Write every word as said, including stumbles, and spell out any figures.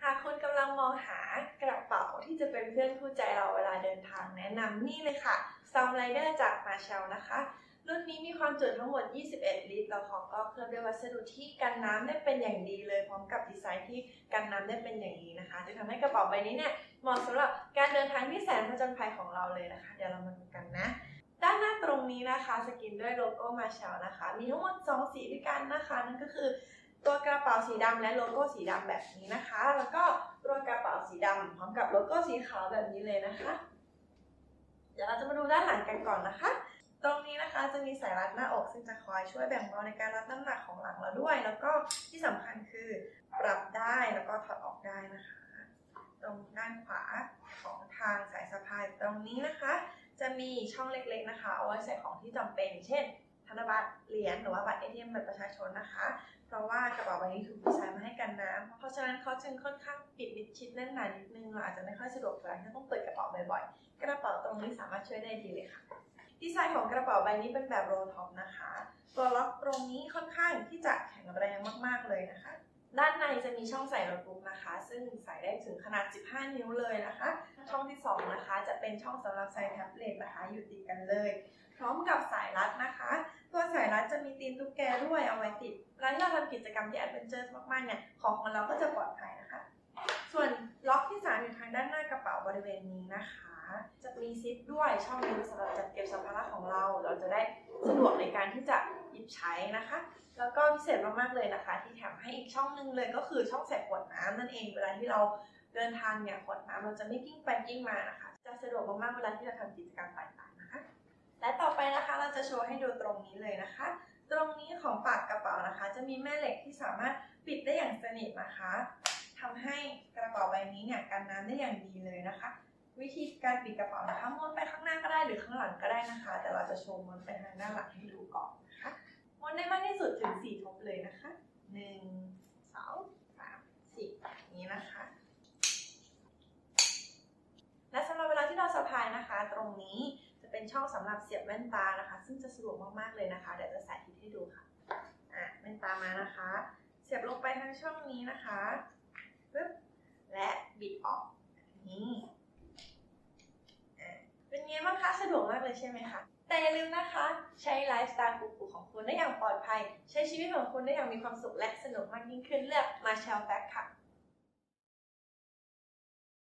หากคุณกำลังมองหากระเป๋าที่จะเป็นเพื่อนคู่ใจเราเวลาเดินทางแนะนำนี่เลยค่ะ Storm Rider จาก Marshall นะคะรุ่นนี้มีความจุทั้งหมดยี่สิบเอ็ดลิตรแล้วของก็เคลือบด้วยวัสดุที่กันน้ำได้เป็นอย่างดีเลยพร้อมกับดีไซน์ที่กันน้ำได้เป็นอย่างดีนะคะจะทำให้กระเป๋าใบนี้เนี่ยเหมาะสำหรับการเดินทางที่แสนผจญภัยของเราเลยนะคะเดี๋ยวเรามาดูกันนะด้านหน้าตรงนี้นะคะสกรีนด้วยโลโก้ Marshall นะคะมีทั้งหมดสองสีด้วยกันนะคะนั่นก็คือตัวกระเป๋าสีดำและโลโก้สีดำแบบนี้นะคะแล้วก็ตัวกระเป๋าสีดำพร้อมกับโลโก้สีขาวแบบนี้เลยนะคะเดี๋ยวเราจะมาดูด้านหลังกันก่อนนะคะตรงนี้นะคะจะมีสายรัดหน้าอกซึ่งจะคอยช่วยแบ่งเบาในการรับน้ำหนักของหลังเราด้วยแล้วก็ที่สำคัญคือปรับได้แล้วก็ถอดออกได้นะคะตรงด้านขวาของทางสายสะพายตรงนี้นะคะจะมีช่องเล็กๆนะคะเอาไว้ใส่ของที่จำเป็นเช่นธนบัตรเหรียญหรือว่าบัตร เอ ที เอ็ม บัตรประชาชนนะคะเพราะว่ากระเป๋าใบนี้ถูกดีไซน์มาให้กันน้ำเพราะฉะนั้นเขาจึงค่อนข้างปิดมิดชิดแน่นหนานิดนึงเราอาจจะไม่ค่อยสะดวกเวลาที่ต้องเปิดกระเป๋าบ่อยๆกระเป๋าตรงนี้สามารถช่วยได้ดีเลยค่ะดีไซน์ของกระเป๋าใบนี้เป็นแบบโรลท็อปนะคะตัวล็อกตรงนี้ค่อนข้างที่จะแข็งแรงมากๆเลยนะคะด้านในจะมีช่องใส่โน้ตบุ๊กนะคะซึ่งใส่ได้ถึงขนาดสิบห้านิ้วเลยนะคะช่องที่สองนะคะจะเป็นช่องสำหรับใส่แท็บเล็ตนะคะอยู่ติดกันเลยพร้อมกับสายรัดนะคะตัวสายรัดจะมีตีนตุ๊กแกด้วยเอาไว้ติดเวลาที่เราทำกิจกรรมที่แอดเวนเจอร์มากๆเนี่ยของของเราก็จะปลอดภัยนะคะส่วนล็อกที่สามอยู่ทางด้านหน้ากระเป๋าบริเวณนี้นะคะจะมีซิปด้วยช่องนี้สำหรับจัดเก็บสัมภาระของเราเราจะได้สะดวกในการที่จะหยิบใช้นะคะแล้วก็พิเศษมากๆเลยนะคะที่แถมให้อีกช่องนึงเลยก็คือช่องใส่ขวดน้ำนั่นเองเวลาที่เราเดินทางเนี่ยขวดน้ำเราจะไม่กิ้งไปกิ้งมานะคะจะสะดวกมากๆเวลาที่เราทำกิจกรรมต่างๆนะคะและต่อไปนะคะเราจะโชว์ให้ดูตรงนี้เลยนะคะตรงนี้ของปากกระเป๋านะคะจะมีแม่เหล็กที่สามารถปิดได้อย่างสนิทนะคะทำให้กระเป๋าใบนี้เนี่ยกันน้ำได้อย่างดีเลยนะคะวิธีการปิดกระเป๋านะคะม้วนไปข้างหน้าก็ได้หรือข้างหลังก็ได้นะคะแต่เราจะโชว์ม้วนไปทางด้านหลังให้ดูก่อนนะคะม้วนได้มากที่สุดถึงสี่ทบเลยนะคะหนึ่ง สอง สาม สี่อย่างนี้นะคะและสำหรับเวลาที่เราสะพายนะคะตรงนี้จะเป็นช่องสำหรับเสียบแว่นตานะคะซึ่งจะสะดวกมากๆเลยนะคะเดี๋ยวจะสาธิตให้ดูค่ะอ่ะแว่นตามานะคะเสียบลงไปทางช่องนี้นะคะปึ๊บและบิดออกนี่เป็นไงบ้างคะสะดวกมากเลยใช่ไหมคะแต่อย่าลืมนะคะใช้ไลฟ์สไตล์กุ๊กของคุณได้อย่างปลอดภัยใช้ชีวิตของคุณได้อย่างมีความสุขและสนุกมากยิ่งขึ้นเลือก Marshall Bag ค่ะ